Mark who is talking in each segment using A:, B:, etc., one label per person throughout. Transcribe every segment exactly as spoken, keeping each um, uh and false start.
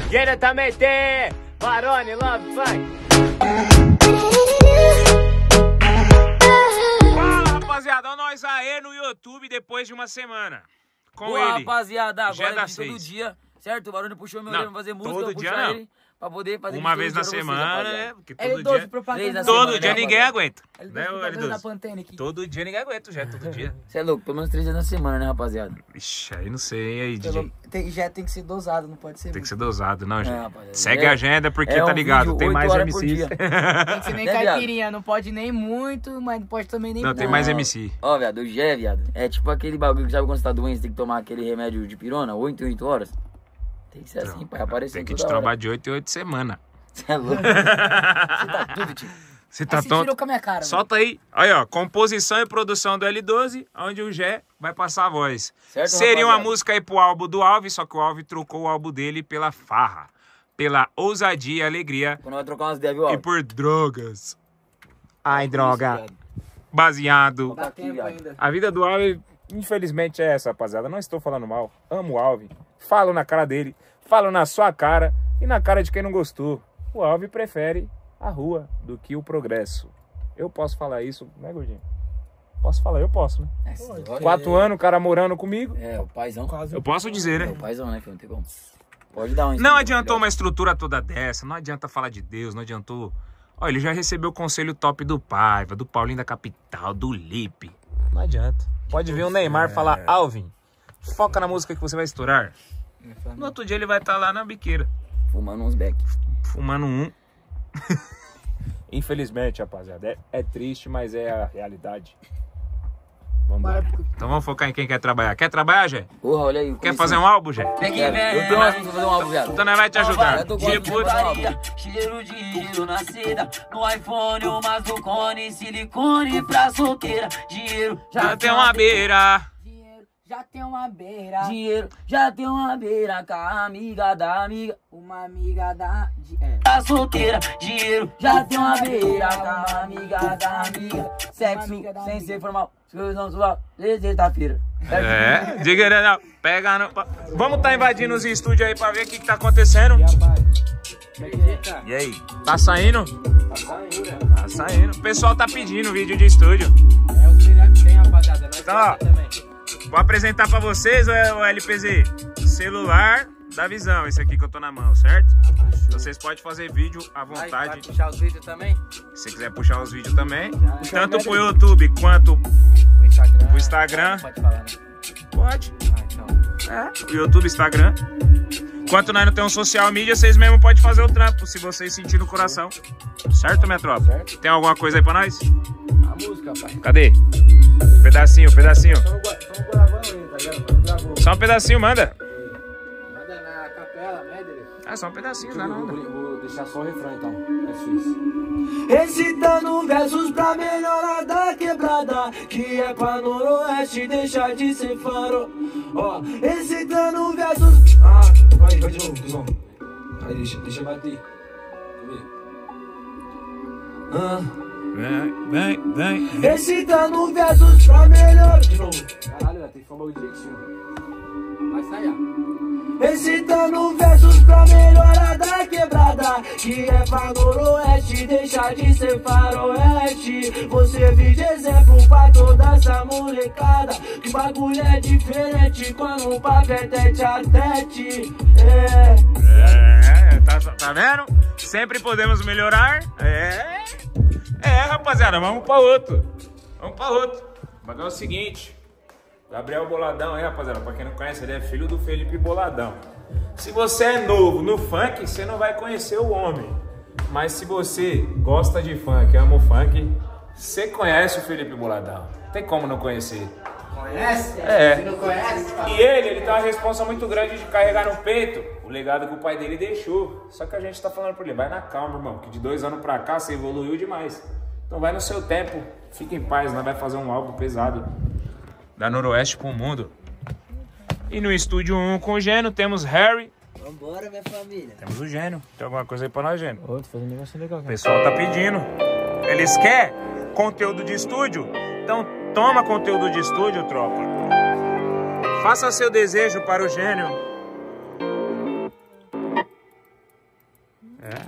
A: Diretamente, Barone Love Funk.
B: Fala, rapaziada, nós aí no YouTube depois de uma semana. Com
C: Boa,
B: ele.
C: rapaziada, agora
B: da
C: é todo
B: seis.
C: dia, certo? O Barone puxou meu
B: Não,
C: dedo pra fazer música,
B: todo
C: eu
B: dia
C: puxar
B: não.
C: ele pra poder fazer
B: Uma
C: vídeo
B: vez na
C: todo dia pra
B: semana,
C: vocês,
B: né? Porque
D: Ele
B: todo
D: doze
B: dia,
D: propaganda.
C: Três na
B: todo
C: semana,
B: dia
C: né,
B: ninguém
C: rapaziada?
B: aguenta.
D: Ele
B: Né,
D: doze
B: ô
D: propaganda da
B: L doze?
D: Pantene aqui.
B: Todo dia ninguém aguenta, já é todo dia.
C: Você é louco, pelo menos três dias na semana, né, rapaziada?
B: Ixi, aí não sei, aí,
D: Pelo-
B: D J.
D: tem, já tem que ser dosado, não pode ser
B: Tem que
D: muito.
B: ser dosado, não, gente.
C: rapaziada.
B: Segue
C: É-
B: a agenda porque
C: é
B: tá
C: um
B: ligado,
C: vídeo
B: tem
C: oito
B: mais
C: horas por
B: M Cs.
C: dia.
D: Tem que ser nem
C: Né, viado?
D: caipirinha, não pode nem muito, mas não pode também nem
B: Não, tem
D: pouco.
B: mais M C.
C: Ó, viado, o Gé, viado, é tipo aquele bagulho que sabe quando você tá doente, você tem que tomar aquele remédio de pirona, oito em oito horas. Tem que ser assim, pai, aparecendo
B: Tem que te
C: toda hora.
B: trombar de oito em oito semanas.
C: Você é louco? Você tá tudo, tio.
B: Você
D: Aí
B: tá
D: você tirou
B: tonto?
D: com a minha cara.
B: Solta aí. Aí, ó. Composição e produção do L doze, onde o Gé vai passar a voz.
C: Certo,
B: Seria uma
C: rapaziada?
B: música aí pro álbum do Alves, só que o Alves trocou o álbum dele pela farra, pela ousadia e alegria
C: Quando vai trocar umas ideias, viu, ó?
B: e por drogas. Ai,
C: Isso,
B: droga.
C: viado.
B: Baseado.
D: Dá
C: aqui,
D: tempo
C: viado.
D: ainda.
B: A vida do Alves, infelizmente, é essa, rapaziada. Não estou falando mal. Amo o Alves. Falo na cara dele, falo na sua cara e na cara de quem não gostou. O Alves prefere a rua do que o progresso. Eu posso falar isso, né, gordinho? Posso falar, eu posso, né?
C: É, sim, olha.
B: Quatro anos, o cara morando comigo.
C: É, o paizão.
B: Eu posso dizer,
C: É,
B: né?
C: o paizão, né, filho? Não tem como. Pode dar um...
B: Não adiantou uma estrutura toda dessa, não adianta falar de Deus, não adiantou... Ó, ele já recebeu o conselho top do Paiva, do Paulinho da Capital, do Lipe. Não adianta. Pode vir o Neymar falar, Alvin, foca na música que você vai estourar. No outro dia ele vai estar lá na biqueira,
C: Fumando uns beck.
B: fumando um. Infelizmente, rapaziada, é, é triste, mas é a realidade. Vamos lá. Então vamos focar em quem quer trabalhar. Quer trabalhar, Gé?
C: Porra, olha aí.
B: Quer fazer um álbum, Gé?
C: Vem aqui, vem. Eu tenho umas pra fazer um álbum, viado.
B: Então nós vai te ajudar.
C: Eu tô com
B: Tipo,
C: cheiro de dinheiro na seda. No iPhone, umas do cone, silicone pra solteira. Dinheiro
B: já tem uma beira.
D: Dinheiro, já tem uma beira.
C: Dinheiro já tem uma beira com a amiga da amiga.
D: Uma amiga da... de- É.
C: Tá solteira, dinheiro já tem uma beira com a amiga da amiga. Sexo
D: amiga da
C: sem
D: amiga.
C: ser formal. Exclusão sua, sexta-feira.
B: É, diga não, pega no... Vamos tá invadindo os estúdios aí pra ver o que, que tá acontecendo. E aí, tá saindo?
A: Tá saindo,
B: Tá saindo. O pessoal tá pedindo vídeo de estúdio.
A: É o que tem, rapaziada. Nós
B: Então, ó,
A: também.
B: vou apresentar pra vocês o L P Z. Celular da Visão, esse aqui que eu tô na mão, certo? Vocês podem fazer vídeo à
A: Vai, vai
B: vontade.
A: puxar os vídeos também?
B: Se você quiser puxar os vídeos também. Tanto pro YouTube quanto
A: O Instagram.
B: pro Instagram.
A: Pode falar, né?
B: Pode.
A: Ah, então.
B: É, o YouTube, Instagram. Enquanto nós não temos social media, vocês mesmo podem fazer o trampo, se vocês sentirem no coração. Certo, minha tropa?
A: Certo.
B: Tem alguma coisa aí pra nós?
A: A música, pai.
B: Cadê? Pedacinho, pedacinho.
A: Estamos gravando aí, tá ligado? Não gravou.
B: Só um pedacinho, manda.
A: Manda na capela, né, Dele?
B: É, só um pedacinho, não é
A: Vou,
B: nada.
A: vou, vou deixar só o refrão, então. É suíço.
E: Recitando versos pra melhorar da quebrada, que é pra noroeste deixar de ser faro. Ó, recitando versos.
A: Ah, vai, vai de novo, cuzão. Aí, deixa, deixa bater.
E: Ah,
B: Vem, vem, vem.
E: recitando versos pra melhorar.
A: De novo. Caralho, tem que falar o direitinho. Vai sair.
E: Recitando versos pra melhorar da quebrada, que é pra noroeste deixar de ser faroeste. Você vive de exemplo pra toda essa molecada, que bagulho é diferente quando o papo é tete a tete. É.
B: É, tá, tá vendo? Sempre podemos melhorar. É. É, rapaziada, vamos pra outro. Vamos pra outro. O bagulho é o seguinte. Gabriel Boladão aí, rapaziada. Pra quem não conhece, ele é filho do Felipe Boladão. Se você é novo no funk, você não vai conhecer o homem. Mas se você gosta de funk, ama o funk, você conhece o Felipe Boladão. Tem como não conhecer.
A: Conhece?
B: É.
A: Se não conhece, fala.
B: E ele, ele tem uma responsa muito grande de carregar no peito o legado que o pai dele deixou. Só que a gente tá falando por ele, vai na calma, irmão, que de dois anos pra cá você evoluiu demais. Então vai no seu tempo, fica em paz, nós vai fazer um álbum pesado da Noroeste pro mundo. E no estúdio um com o Gênio temos Harry.
E: Vambora, minha família.
B: Temos o Gênio. Tem alguma coisa aí pra nós, Gênio?
A: Ô, tô fazendo um negócio legal,
B: O
A: cara.
B: pessoal tá pedindo. Eles querem conteúdo de estúdio? Então toma conteúdo de estúdio, tropa. Faça seu desejo para o Gênio. É.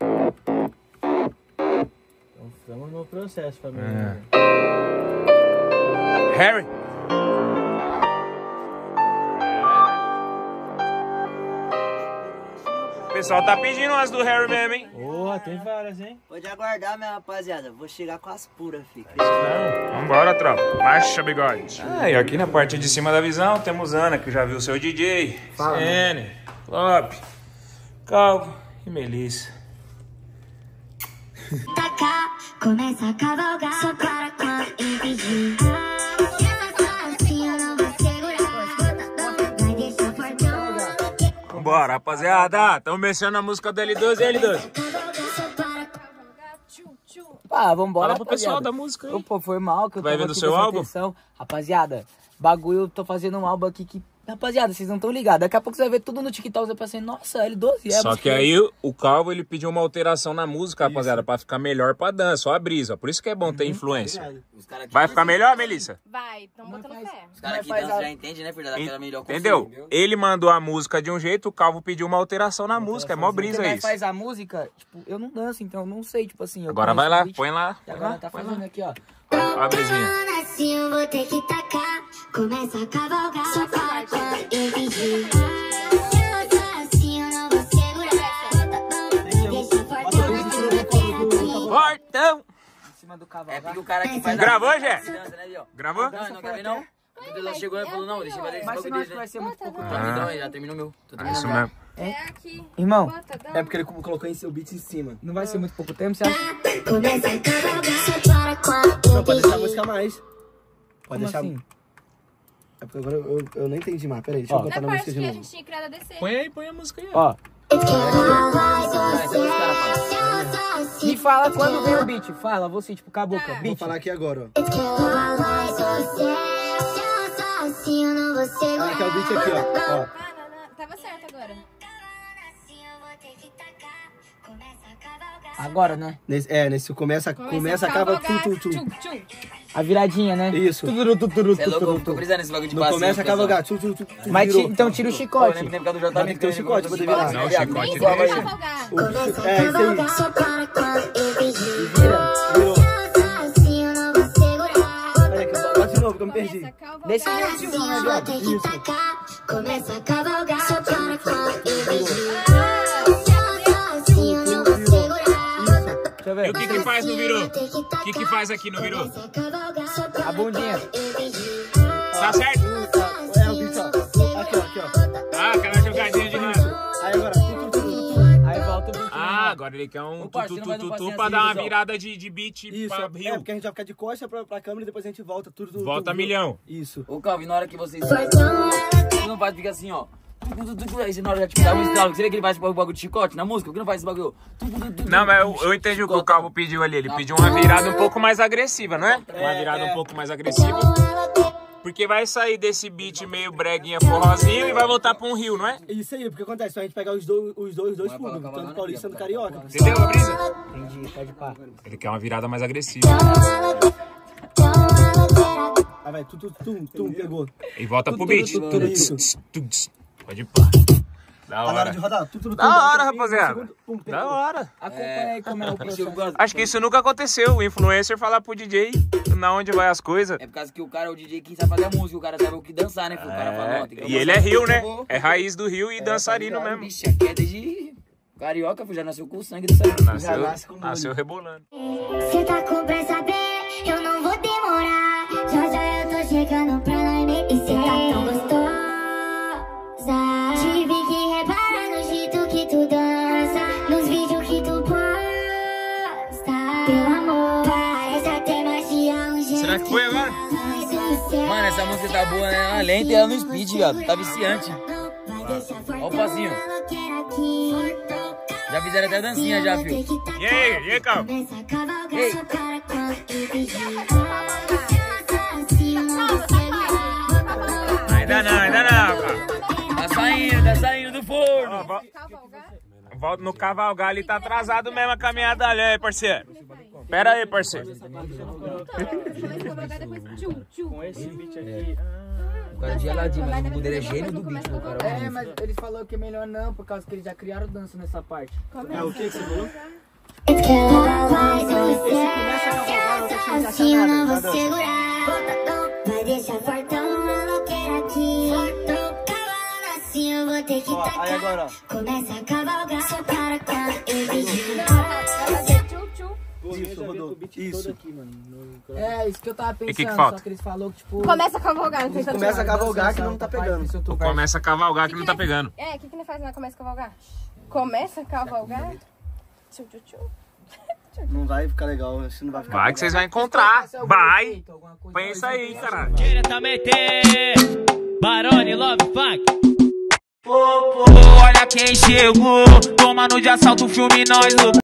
E: Então, estamos no processo, família.
B: É. Harry. O pessoal tá pedindo umas do Harry mesmo, hein?
E: Porra, tem várias, hein?
F: Pode aguardar, minha rapaziada. Vou chegar com as puras, filho.
B: Vambora, tropa. Marcha, bigode. Ah, e aqui na parte de cima da visão temos Ana, que já viu o seu D J.
A: Fala,
B: Sene, Lop, Calvo e Melissa.
G: Tacar, começa a cavalgar, só para quando eu pedir.
B: Vambora, rapaziada. Tamo mexendo na música do L doze e L doze.
D: Ah, vambora,
B: Fala pro pessoal
D: rapaziada.
B: da música aí.
D: Ô, Pô, foi mal que eu
B: Vai
D: tava
B: vendo
D: aqui
B: seu
D: prestando
B: álbum?
D: atenção. Rapaziada, bagulho, eu tô fazendo um álbum aqui que... Rapaziada, vocês não estão ligados. Daqui a pouco você vai ver tudo no TikTok. Você vai pensar, nossa, L doze é.
B: Só que aí o Calvo ele pediu uma alteração na música, rapaziada, pra ficar melhor pra dança, só a brisa. Por isso que é bom ter influência.
F: Os caras
B: Vai ficar melhor, Melissa?
H: Vai, então botando fé.
F: Os caras que
D: Mas faz
F: dançam
D: a-
F: já entendem, né, filho? Daquela melhor
B: Entendeu? Ele mandou a música de um jeito, o Calvo pediu uma alteração na música. É mó brisa
D: Porque nós
B: isso.
D: faz a música, tipo, eu não danço, então eu não sei, tipo assim. eu
B: Agora vai
D: conheço
B: lá,
D: o beat,
B: põe lá.
D: E
B: Põe
D: agora
B: lá,
D: tá
B: põe
D: fazendo
B: lá.
D: aqui, ó.
B: Ó a brisinha.
G: Assim eu vou ter que tacar, começa a cavalgar, só para quando eu pedir. Assim eu não vou segurar, deixa fortão.
B: Fortão!
D: Em cima do
F: É
D: cavalo.
F: porque o cara que faz
B: Gravou,
F: a
B: Jé?
F: dança, né, viu?
B: Gravou?
F: Não, não gravei não. Ela chegou e falou, não, deixa eu fazer esse
D: Mas você
F: bagulho
D: não acha
F: dele,
D: que vai
F: né?
D: ser muito pouco
H: Bota,
D: tempo?
B: Ah.
F: Então, já terminou o meu. Tô
B: É
F: terminando
B: isso
F: já.
B: mesmo.
H: É aqui.
D: Irmão,
H: Bota, dá.
A: É porque ele colocou em seu beat em cima.
D: não vai ser muito pouco tempo, você acha?
G: Começa a cavalgar, só para quando
A: Não,
G: eu
A: pode deixar a
G: pedir.
A: música mais. Pode
D: Como
A: deixar.
D: assim?
A: É porque agora eu, eu, eu não entendi mais. Peraí, deixa
D: Ó.
A: eu botar
H: Na
A: na
H: parte
A: música
H: que
A: de
H: a
A: novo.
H: gente tinha criado a descer.
B: Põe aí, põe a música aí.
D: Ó,
G: Me
D: me fala quando vem o beat. Fala, você, tipo, com a boca.
A: Vou
D: Beat.
A: falar aqui agora, ó.
G: Assim eu não vou
A: Ah,
G: segurar.
A: aqui é o beat aqui, ó. ó.
H: Ah, não, não. Tava certo agora.
D: Agora, né?
A: Nesse, é, nesse começa, começa,
H: a
A: acaba
H: cavalgar.
A: tum, tum, tum.
H: Tchum, tchum.
D: A viradinha, né?
A: Isso.
D: Tuduru, tuduru,
F: Você é louco, eu
D: tuduru,
F: fico
D: tuduru.
F: brisando nesse bagulho de
A: No
F: passinho.
A: começa a
F: pessoal.
A: cavalgar. Tum, tum, tum, tum,
D: Mas ti-
A: virou.
D: então tira o
F: Pô,
D: chicote.
F: lembra tempo do J
A: Vai ter que ter um chicote pra poder virar.
B: Não, o chicote
H: Nem
B: deixa.
H: vou cavalgar.
A: O- É, isso aí.
G: Só para quando eu pedir.
A: Virou.
G: Assim eu não vou segurar.
A: Peraí, que eu bota de novo que eu me
H: Começa
A: perdi.
H: a cavalgar.
D: Desse
G: Assim
D: jeitinho,
G: eu
D: né,
G: vou
D: viado?
G: ter que tacar. Começa a cavalgar. Só para quando eu pedir. Assim eu não vou segurar.
D: Deixa eu
B: E o
D: ver.
B: que que faz no virou?
G: O
B: O que que faz aqui no virou?
D: A bundinha.
B: Tá certo?
A: É o beat, ó. Aqui, ó, aqui, ó.
B: Ah, aquela jogadinha de lado.
A: Aí agora. Tum, tum, tum, tum.
D: Aí volta o beat.
B: Ah, agora ele quer um
F: Ô, parceiro,
B: tu,
F: vai
B: tu,
F: no
B: tu, tu,
F: passinho
B: pra
F: assim,
B: dar uma
F: Guzão.
B: virada de, de beat
A: Isso,
B: pra
A: é,
B: rio.
A: porque a gente vai ficar de costa pra, pra câmera e depois a gente volta tudo. tudo
B: Volta
A: tudo.
B: milhão.
A: Isso.
F: Ô, Calvin, na hora que vocês... Você não faz, fica assim, ó. Aí você na hora já tipo, dá um estralo. Você vê que ele faz o bagulho de chicote na música? Por que não faz esse bagulho?
B: Não, mas eu, eu entendi o que o Calvo pediu ali. Ele pediu uma virada um pouco mais agressiva, não é? Uma virada um pouco mais agressiva. Porque vai sair desse beat meio breguinha forrozinho e vai voltar pra um rio, não é?
A: Isso aí, porque acontece, só a gente pegar os dois, os dois, os dois
F: Vai
A: públicos,
F: pra-
A: tanto
F: pra-
A: paulista quanto carioca.
B: Entendeu a brisa?
D: Entendi, pode pá.
B: Ele quer uma virada mais agressiva.
A: Aí vai, tum, tum, tum, tum, pegou.
B: E volta pro
A: Tudo,
B: beat.
A: tudo, tudo, isso.
B: Pode ir pá. Da
A: Tá na hora
B: hora.
A: de rodar. Tum, tum, tum,
B: Da
A: dá um
B: hora,
A: tempinho,
B: rapaziada.
A: um segundo, pum,
B: Da
A: pegou.
B: hora.
D: Acompanha aí como é o processo.
B: Acho que isso nunca aconteceu. O influencer falar pro D J na onde vai as coisas.
F: É por causa que o cara é o D J que sabe fazer a música, o cara sabe o que dançar, né? filho? O cara fala, ó, tem que
B: E ele é rio, né? É raiz do rio e dançarino mesmo.
F: Bicho, aqui é desde carioca, filho, já nasceu com o sangue dançarino.
B: Nasceu,
A: nasce com
B: nasceu rebolando.
G: Cê tá com pressa, bem, eu não vou demorar. Já já eu tô chegando pra nós meter. E cê tá tão gostosa. Tive que reparar no jeito que tu dança, nos vídeos que tu posta. Pelo amor, parece até magia, um jeito.
B: Será que foi agora?
F: Mano, essa música tá boa, né? Ela lenta e ela no speed, viado. Tá viciante. Ó o passinho. Já fizeram até dancinha já, filho.
B: E aí, e aí, Calvo?
F: Ei.
B: Ainda não, ainda não, Calvo.
F: Tá saindo, tá saindo do forno.
H: Cavalgar.
B: Volta no cavalgar ali, tá atrasado mesmo a caminhada ali, aí, parceiro. Pera aí, parceiro.
H: Começa a cavalgar depois. Tchum, tchum.
E: Com esse beat aqui.
D: O cara é geladinho, mas o
H: Vai,
D: dele é
H: vai,
D: gênio
H: vai,
D: do
H: vai,
D: beat,
H: vai,
D: meu cara.
H: vai,
D: É,
H: vai.
D: mas
I: Ele falou que é melhor não, por causa que eles já criaram dança nessa parte.
H: É o que que você falou?
G: Que ela vai do assim eu não vou segurar. Vai deixar fortão, ela quer aqui. Cavalando assim eu vou ter que tacar.
E: Aí agora,
G: Começa a cavalgar, só para quando eu pedir.
H: Ela fez tchu, tchu.
E: isso, rodou. Isso.
I: Aqui, mano, no...
D: É, isso que eu tava pensando,
B: que que falta?
D: só que eles falaram que, tipo...
H: Começa a cavalgar, não tem tanto
E: Começa a
H: nada.
E: cavalgar que não tá pegando.
B: Ou começa a cavalgar que não tá pegando.
H: É, o que que ele faz na começa a cavalgar? Começa a cavalgar? Tchu, tchu, tchu.
E: Não vai ficar legal, assim não vai ficar.
B: Vai que vocês vão encontrar. Vai. Pensa aí, caralho.
C: Diretamente, Barone Love Funk. Olha quem chegou, tomando de assalto o filme nós